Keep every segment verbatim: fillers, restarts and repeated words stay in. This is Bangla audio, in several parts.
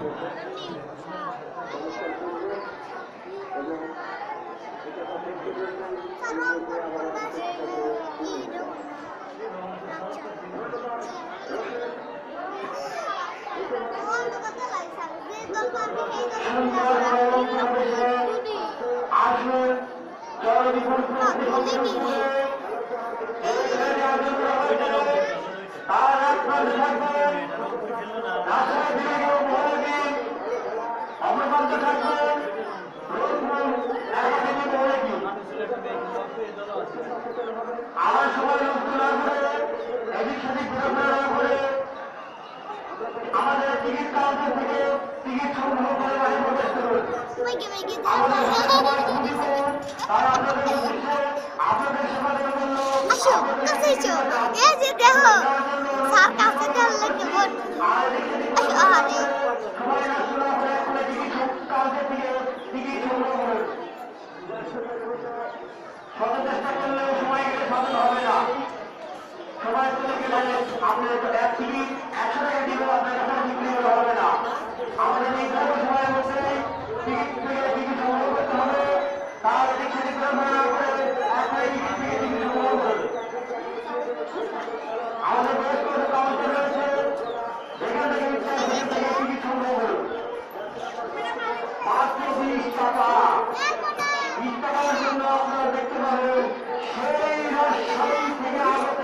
আমার সবাই এদিক সেদিক ঘোরাফেরা করে আমাদের টিকিট কাউন্টার থেকে টিকিট সংগ্রহ করে বাড়ি প্রবেশ করুন। তারা আপনাদের উদ্দেশ্যে আপনাদের সেবা দেওয়ার জন্য সবাই আসলে আপনারা টিকিট কাউন্টার থেকে টিকিট সংগ্রহ করুন। শত চেষ্টা করলেও সময় গেলে সচল হবে না। সময় চলে গেলে আপনার এক টিকিট একশো টাকা দিলেও আপনার কাছে বিক্রি হবে না। আমাদের নির্ধারিত সময়ের মধ্যে টিকিট থেকে টিকিট সংগ্রহ করতে হবে। তার এদিক সেদিক না করে একটাই টিকিট থেকে টিকিট সংগ্রহ করবে। আমাদের বেশ কিছু কাউন্টার রয়েছে, যেখান থেকে সেখান থেকে টিকিট সংগ্রহ করুন। মাত্র বিশ টাকা। বিশ টাকার জন্য আপনারা দেখতে পাবেন সেই রাজশাহী থেকে আগত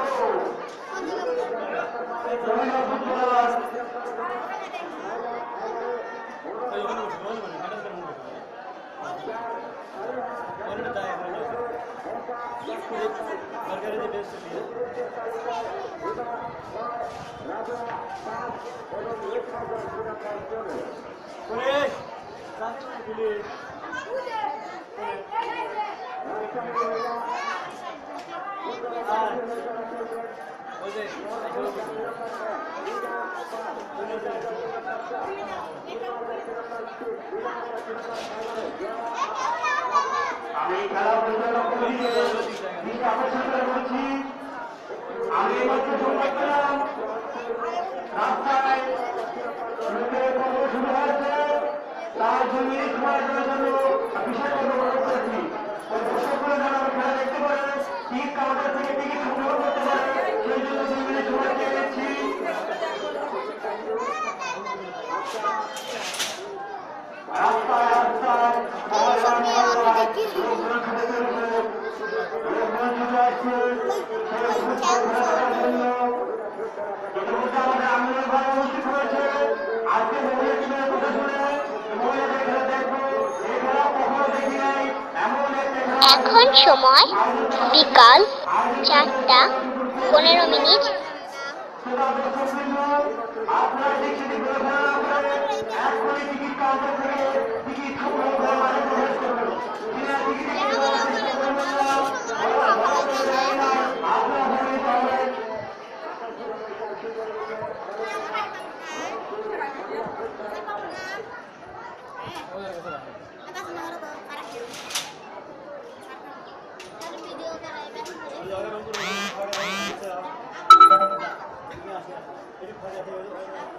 আমি খেলা পরিচালনা কমিটিকে আকর্ষণ করছি। আমি মাত্র সংবাদ পেলাম রাস্তায় লোকের কর্ম শুরু হয়েছে, তার জন্য সময়ের জন্য বিশেষ অনুরোধ করেছি। ওই দর্শকগুলো যেন খেলা দেখতে পারে, টিকিট কাউন্টার থেকে টিকিট সংগ্রহ করতে পারে, সেই জন্য দুই মিনিট সময় দিয়ে দিচ্ছি। রাস্তায় রাস্তায় এখন সময় বিকাল চারটা পনেরো মিনিট। Ini